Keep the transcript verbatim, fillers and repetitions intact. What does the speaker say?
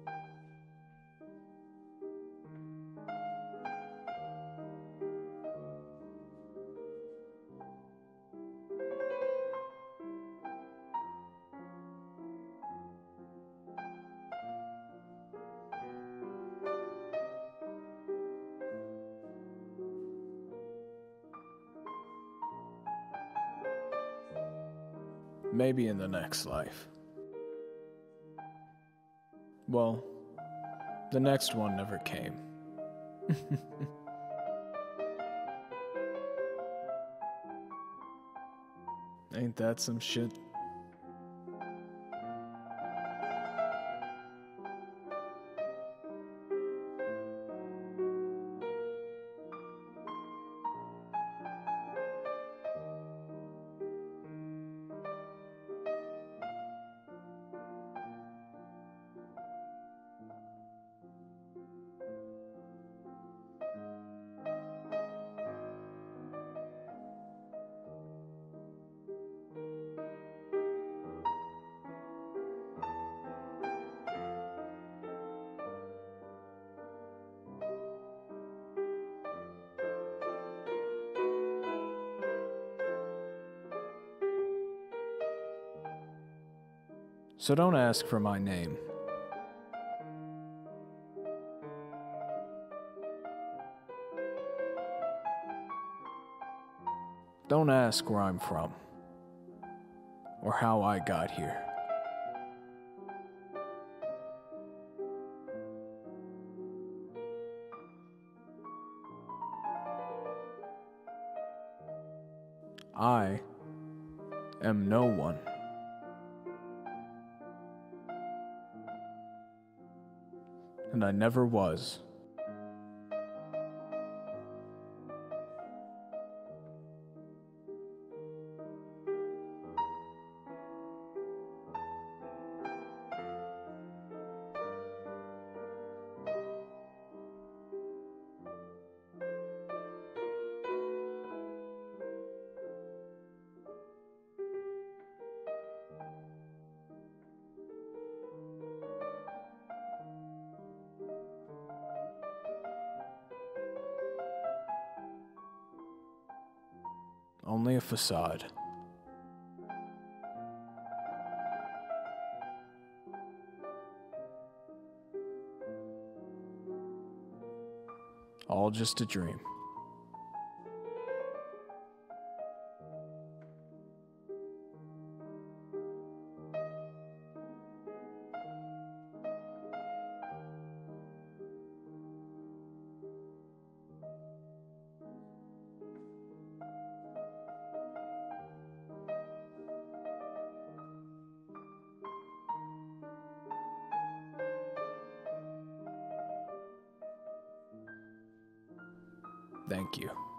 Maybe in the next life. Well, the next one never came. Ain't that some shit? So don't ask for my name. Don't ask where I'm from, or how I got here. I am no one. And I never was. Only a facade. All just a dream. Thank you.